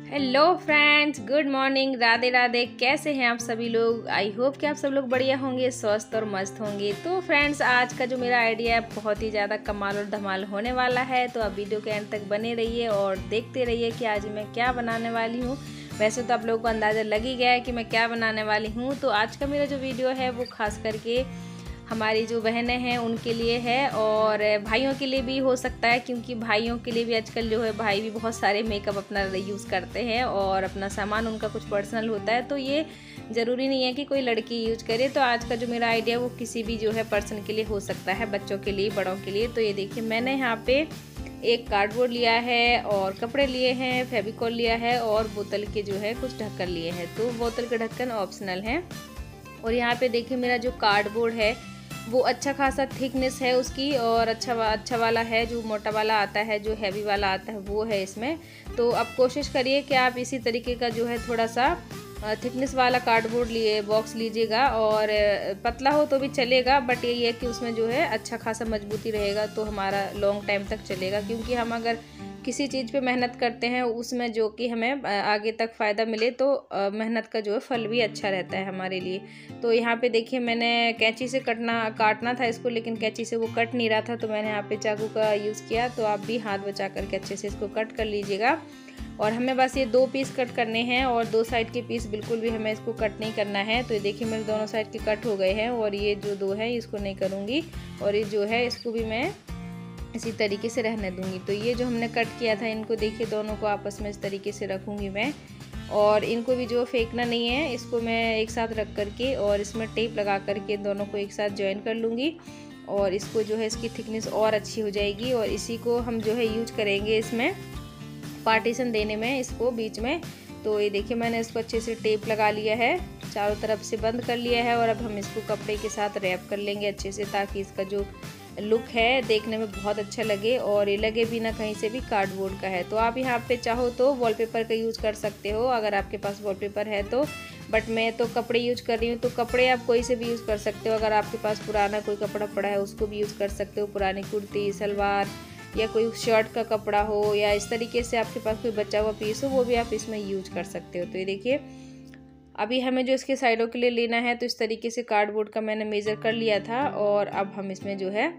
Hello friends, good morning, Radhe Radhe. कैसे हैं आप सभी लोग? आई होप कि आप सब लोग बढ़िया होंगे, स्वस्थ और मस्त होंगे। तो फ्रेंड्स, आज का जो मेरा आइडिया है बहुत ही ज़्यादा कमाल और धमाल होने वाला है। तो आप वीडियो के एंड तक बने रहिए और देखते रहिए कि आज मैं क्या बनाने वाली हूँ। वैसे तो आप लोगों को अंदाज़ा लग ही गया है कि मैं क्या बनाने वाली हूँ। तो आज का मेरा जो वीडियो है वो खास करके हमारी जो बहनें हैं उनके लिए है और भाइयों के लिए भी हो सकता है, क्योंकि भाइयों के लिए भी आजकल जो है भाई भी बहुत सारे मेकअप अपना यूज़ करते हैं और अपना सामान उनका कुछ पर्सनल होता है। तो ये ज़रूरी नहीं है कि कोई लड़की यूज करे। तो आज का जो मेरा आइडिया वो किसी भी जो है पर्सन के लिए हो सकता है, बच्चों के लिए, बड़ों के लिए। तो ये देखिए, मैंने यहाँ पे एक कार्डबोर्ड लिया है और कपड़े लिए हैं, फेविकॉल लिया है और बोतल के जो है कुछ ढक्कन लिए हैं। तो बोतल के ढक्कन ऑप्शनल हैं। और यहाँ पे देखिए, मेरा जो कार्डबोर्ड है वो अच्छा खासा थिकनेस है उसकी और अच्छा वाला है। जो मोटा वाला आता है, जो हैवी वाला आता है वो है इसमें। तो अब कोशिश करिए कि आप इसी तरीके का जो है थोड़ा सा थिकनेस वाला कार्डबोर्ड लिए बॉक्स लीजिएगा। और पतला हो तो भी चलेगा, बट यही है कि उसमें जो है अच्छा खासा मजबूती रहेगा तो हमारा लॉन्ग टाइम तक चलेगा। क्योंकि हम अगर किसी चीज़ पे मेहनत करते हैं उसमें जो कि हमें आगे तक फ़ायदा मिले, तो मेहनत का जो है फल भी अच्छा रहता है हमारे लिए। तो यहाँ पे देखिए, मैंने कैंची से काटना था इसको, लेकिन कैंची से वो कट नहीं रहा था, तो मैंने यहाँ पे चाकू का यूज़ किया। तो आप भी हाथ बचा करके अच्छे से इसको कट कर लीजिएगा। और हमें बस ये 2 पीस कट करने हैं और 2 साइड के पीस बिल्कुल भी हमें इसको कट नहीं करना है। तो ये देखिए, मेरे दोनों साइड के कट हो गए हैं और ये जो 2 है इसको नहीं करूँगी और ये जो है इसको भी मैं इसी तरीके से रहने दूंगी। तो ये जो हमने कट किया था, इनको देखिए दोनों को आपस में इस तरीके से रखूंगी मैं। और इनको भी जो फेंकना नहीं है, इसको मैं एक साथ रख करके और इसमें टेप लगा करके दोनों को एक साथ ज्वाइन कर लूँगी। और इसको जो है इसकी थिकनेस और अच्छी हो जाएगी और इसी को हम जो है यूज करेंगे इसमें पार्टीशन देने में, इसको बीच में। तो ये देखिए, मैंने इसको अच्छे से टेप लगा लिया है, चारों तरफ से बंद कर लिया है। और अब हम इसको कपड़े के साथ रैप कर लेंगे अच्छे से, ताकि इसका जो लुक है देखने में बहुत अच्छा लगे और ये लगे भी ना कहीं से भी कार्डबोर्ड का है। तो आप यहाँ पे चाहो तो वॉलपेपर का यूज़ कर सकते हो, अगर आपके पास वॉलपेपर है तो। बट मैं तो कपड़े यूज कर रही हूँ, तो कपड़े आप कोई से भी यूज़ कर सकते हो। अगर आपके पास पुराना कोई कपड़ा पड़ा है उसको भी यूज़ कर सकते हो, पुरानी कुर्ती, सलवार या कोई शर्ट का कपड़ा हो, या इस तरीके से आपके पास कोई बचा हुआ पीस हो, वो भी आप इसमें यूज कर सकते हो। तो ये देखिए, अभी हमें जो इसके साइडों के लिए लेना है, तो इस तरीके से कार्डबोर्ड का मैंने मेज़र कर लिया था। और अब हम इसमें जो है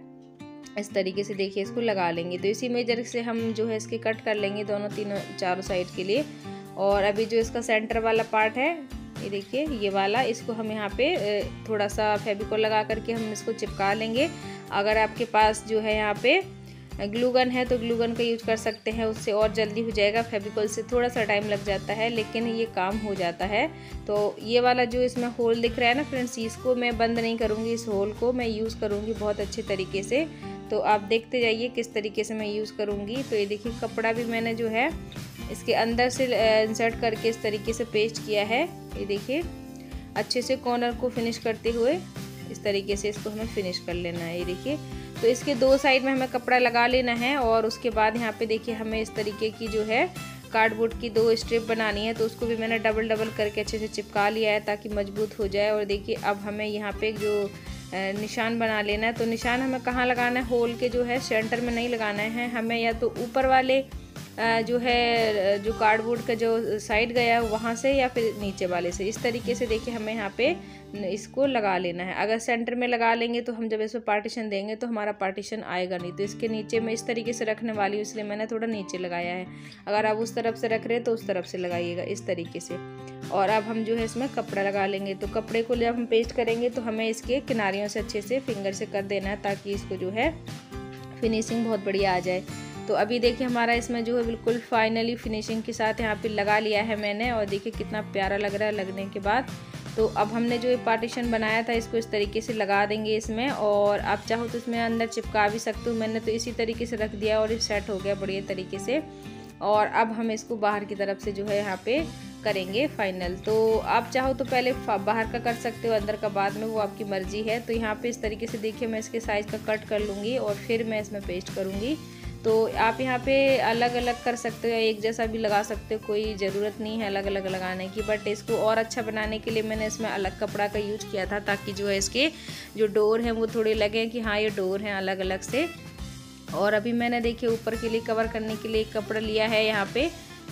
इस तरीके से देखिए इसको लगा लेंगे। तो इसी मेजर से हम जो है इसके कट कर लेंगे दोनों तीनों चारों साइड के लिए। और अभी जो इसका सेंटर वाला पार्ट है, ये देखिए ये वाला, इसको हम यहाँ पे थोड़ा सा फेविकॉल लगा करके हम इसको चिपका लेंगे। अगर आपके पास जो है यहाँ पे ग्लू गन है तो ग्लू गन का यूज कर सकते हैं, उससे और जल्दी हो जाएगा। फेविकॉल से थोड़ा सा टाइम लग जाता है, लेकिन ये काम हो जाता है। तो ये वाला जो इसमें होल दिख रहा है ना फ्रेंड्स, इसको मैं बंद नहीं करूँगी, इस होल को मैं यूज़ करूँगी बहुत अच्छे तरीके से। तो आप देखते जाइए किस तरीके से मैं यूज़ करूँगी। तो ये देखिए, कपड़ा भी मैंने जो है इसके अंदर से इंसर्ट करके इस तरीके से पेस्ट किया है। ये देखिए, अच्छे से कॉर्नर को फिनिश करते हुए इस तरीके से इसको हमें फिनिश कर लेना है। ये देखिए, तो इसके 2 साइड में हमें कपड़ा लगा लेना है। और उसके बाद यहाँ पे देखिए, हमें इस तरीके की जो है कार्डबोर्ड की 2 स्ट्रिप बनानी है। तो उसको भी मैंने डबल करके अच्छे से चिपका लिया है ताकि मजबूत हो जाए। और देखिए, अब हमें यहाँ पे जो निशान बना लेना है। तो निशान हमें कहाँ लगाना है? होल के जो है सेंटर में नहीं लगाना है हमें, या तो ऊपर वाले जो है जो कार्डबोर्ड का जो साइड गया है वहाँ से, या फिर नीचे वाले से। इस तरीके से देखिए हमें यहाँ पे इसको लगा लेना है। अगर सेंटर में लगा लेंगे तो हम जब इसमें पार्टीशन देंगे तो हमारा पार्टीशन आएगा नहीं। तो इसके नीचे मैं इस तरीके से रखने वाली हूँ, इसलिए मैंने थोड़ा नीचे लगाया है। अगर आप उस तरफ से रख रहे हैं तो उस तरफ से लगाइएगा इस तरीके से। और अब हम जो है इसमें कपड़ा लगा लेंगे। तो कपड़े को जब हम पेस्ट करेंगे तो हमें इसके किनारियों से अच्छे से फिंगर से कर देना है, ताकि इसको जो है फिनिशिंग बहुत बढ़िया आ जाए। तो अभी देखिए, हमारा इसमें जो है बिल्कुल फाइनली फिनिशिंग के साथ यहाँ पे लगा लिया है मैंने। और देखिए कितना प्यारा लग रहा है लगने के बाद। तो अब हमने जो ये पार्टीशन बनाया था इसको इस तरीके से लगा देंगे इसमें। और आप चाहो तो इसमें अंदर चिपका भी सकते हो, मैंने तो इसी तरीके से रख दिया और ये सेट हो गया बढ़िया तरीके से। और अब हम इसको बाहर की तरफ से जो है यहाँ पे करेंगे फाइनल। तो आप चाहो तो पहले बाहर का कर सकते हो, अंदर का बाद में, वो आपकी मर्जी है। तो यहाँ पे इस तरीके से देखिए, मैं इसके साइज़ का कट कर लूँगी और फिर मैं इसमें पेस्ट करूँगी। तो आप यहाँ पे अलग अलग कर सकते हो या एक जैसा भी लगा सकते हो, कोई ज़रूरत नहीं है अलग अलग लगाने की। बट इसको और अच्छा बनाने के लिए मैंने इसमें अलग कपड़ा का यूज किया था, ताकि जो है इसके जो डोर हैं वो थोड़े लगे कि हाँ ये डोर हैं अलग अलग से। और अभी मैंने देखिए ऊपर के लिए कवर करने के लिए एक कपड़ा लिया है यहाँ पे।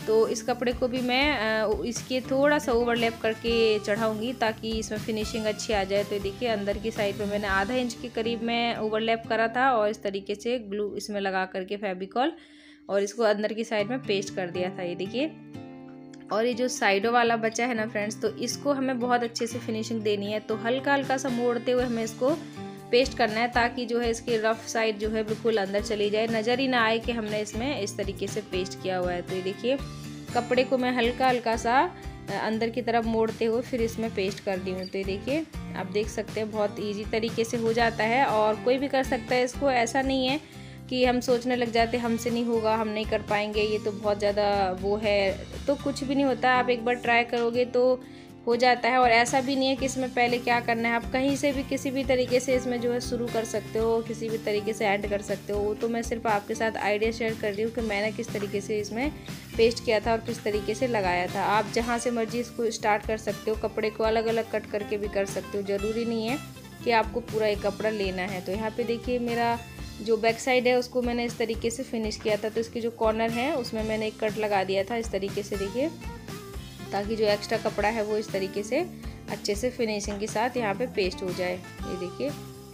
तो इस कपड़े को भी मैं इसके थोड़ा सा ओवरलैप करके चढ़ाऊँगी ताकि इसमें फिनिशिंग अच्छी आ जाए। तो देखिए अंदर की साइड पे मैंने आधा इंच के करीब मैं ओवरलैप करा था और इस तरीके से ग्लू इसमें लगा करके फेविकॉल और इसको अंदर की साइड में पेस्ट कर दिया था। ये देखिए, और ये जो साइडों वाला बचा है ना फ्रेंड्स, तो इसको हमें बहुत अच्छे से फिनिशिंग देनी है। तो हल्का हल्का सा मोड़ते हुए हमें इसको पेस्ट करना है ताकि जो है इसकी रफ साइड जो है बिल्कुल अंदर चली जाए, नज़र ही ना आए कि हमने इसमें इस तरीके से पेस्ट किया हुआ है। तो ये देखिए कपड़े को मैं हल्का हल्का सा अंदर की तरफ मोड़ते हुए फिर इसमें पेस्ट कर दी हूँ। तो ये देखिए आप देख सकते हैं बहुत ईजी तरीके से हो जाता है और कोई भी कर सकता है इसको। ऐसा नहीं है कि हम सोचने लग जाते हमसे नहीं होगा, हम नहीं कर पाएंगे, ये तो बहुत ज़्यादा वो है, तो कुछ भी नहीं होता। आप एक बार ट्राई करोगे तो हो जाता है। और ऐसा भी नहीं है कि इसमें पहले क्या करना है, आप कहीं से भी किसी भी तरीके से इसमें जो है शुरू कर सकते हो, किसी भी तरीके से ऐड कर सकते हो। वो तो मैं सिर्फ आपके साथ आइडिया शेयर कर रही हूँ कि मैंने किस तरीके से इसमें पेस्ट किया था और किस तरीके से लगाया था। आप जहाँ से मर्जी इसको स्टार्ट कर सकते हो, कपड़े को अलग अलग कट करके भी कर सकते हो, ज़रूरी नहीं है कि आपको पूरा एक कपड़ा लेना है। तो यहाँ पर देखिए मेरा जो बैक साइड है उसको मैंने इस तरीके से फिनिश किया था। तो इसकी जो कॉर्नर है उसमें मैंने एक कट लगा दिया था इस तरीके से, देखिए, ताकि जो एक्स्ट्रा कपड़ा है वो इस तरीके से अच्छे से फिनिशिंग के साथ यहाँ पे पेस्ट हो जाए। ये देखिए,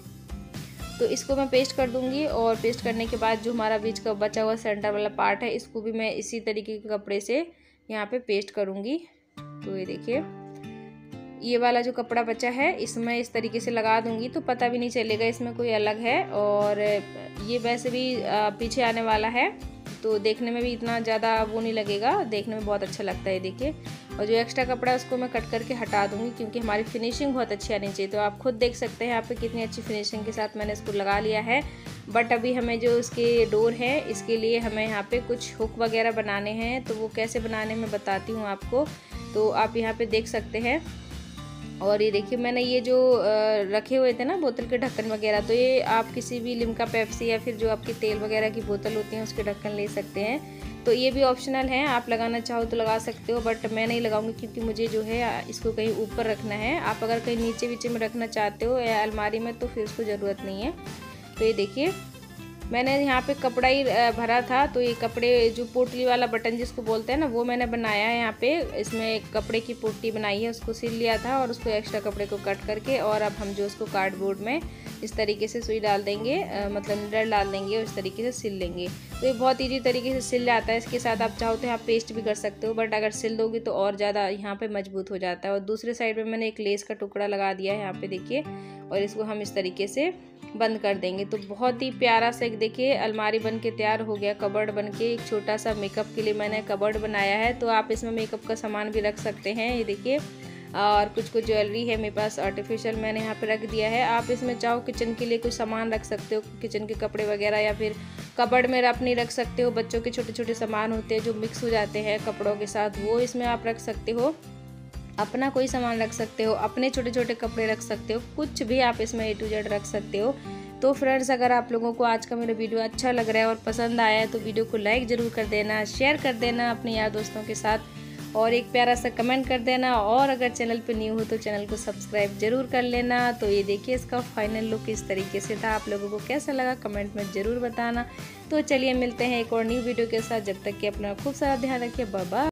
तो इसको मैं पेस्ट कर दूंगी और पेस्ट करने के बाद जो हमारा बीच का बचा हुआ सेंटर वाला पार्ट है इसको भी मैं इसी तरीके के कपड़े से यहाँ पे पेस्ट करूँगी। तो ये देखिए ये वाला जो कपड़ा बचा है इसमें इस तरीके से लगा दूंगी तो पता भी नहीं चलेगा इसमें कोई अलग है। और ये वैसे भी पीछे आने वाला है तो देखने में भी इतना ज़्यादा वो नहीं लगेगा, देखने में बहुत अच्छा लगता है। देखिए, और जो एक्स्ट्रा कपड़ा है उसको मैं कट करके हटा दूंगी क्योंकि हमारी फिनिशिंग बहुत अच्छी आनी चाहिए। तो आप खुद देख सकते हैं यहाँ पे कितनी अच्छी फिनिशिंग के साथ मैंने इसको लगा लिया है। बट अभी हमें जो इसके डोर है इसके लिए हमें यहाँ पे कुछ हुक वगैरह बनाने हैं, तो वो कैसे बनाने मैं बताती हूँ आपको। तो आप यहाँ पे देख सकते हैं। और ये देखिए मैंने ये जो रखे हुए थे ना बोतल के ढक्कन वगैरह, तो ये आप किसी भी लिम्का, पेप्सी या फिर जो आपकी तेल वगैरह की बोतल होती है उसके ढक्कन ले सकते हैं। तो ये भी ऑप्शनल है, आप लगाना चाहो तो लगा सकते हो, बट मैं नहीं लगाऊंगी क्योंकि मुझे जो है इसको कहीं ऊपर रखना है। आप अगर कहीं नीचे वीचे में रखना चाहते हो या अलमारी में तो फिर उसको ज़रूरत नहीं है। तो ये देखिए मैंने यहाँ पे कपड़ा ही भरा था, तो ये कपड़े जो पोटली वाला बटन जिसको बोलते हैं ना वो मैंने बनाया है। यहाँ पे इसमें एक कपड़े की पोटली बनाई है, उसको सिल लिया था और उसको एक्स्ट्रा कपड़े को कट करके और अब हम जो उसको कार्डबोर्ड में इस तरीके से सुई डाल देंगे, मतलब नीडल डाल देंगे और इस तरीके से सिल लेंगे। तो ये बहुत ईजी तरीके से सिल जाता है। इसके साथ आप चाहो तो यहाँ पेस्ट भी कर सकते हो, बट अगर सिल दोगे तो और ज़्यादा यहाँ पे मजबूत हो जाता है। और दूसरे साइड में मैंने एक लेस का टुकड़ा लगा दिया है यहाँ पे देखिए, और इसको हम इस तरीके से बंद कर देंगे। तो बहुत ही प्यारा सा एक देखिए अलमारी बन के तैयार हो गया, कबर्ड बन के। एक छोटा सा मेकअप के लिए मैंने कबर्ड बनाया है, तो आप इसमें मेकअप का सामान भी रख सकते हैं। ये देखिए, और कुछ ज्वेलरी है मेरे पास आर्टिफिशियल मैंने यहाँ पे रख दिया है। आप इसमें चाहो किचन के लिए कुछ सामान रख सकते हो, किचन के कपड़े वगैरह, या फिर कबर्ड में अपनी रख सकते हो। बच्चों के छोटे छोटे सामान होते हैं जो मिक्स हो जाते हैं कपड़ों के साथ, वो इसमें आप रख सकते हो। अपना कोई सामान रख सकते हो, अपने छोटे छोटे कपड़े रख सकते हो, कुछ भी आप इसमें A to Z रख सकते हो। तो फ्रेंड्स, अगर आप लोगों को आज का मेरा वीडियो अच्छा लग रहा है और पसंद आया है तो वीडियो को लाइक ज़रूर कर देना, शेयर कर देना अपने यार दोस्तों के साथ, और एक प्यारा सा कमेंट कर देना। और अगर चैनल पे न्यू हो तो चैनल को सब्सक्राइब जरूर कर लेना। तो ये देखिए इसका फाइनल लुक इस तरीके से था। आप लोगों को कैसा लगा कमेंट में ज़रूर बताना। तो चलिए मिलते हैं एक और न्यू वीडियो के साथ, जब तक कि अपना खूब सारा ध्यान रखिए। Bye bye.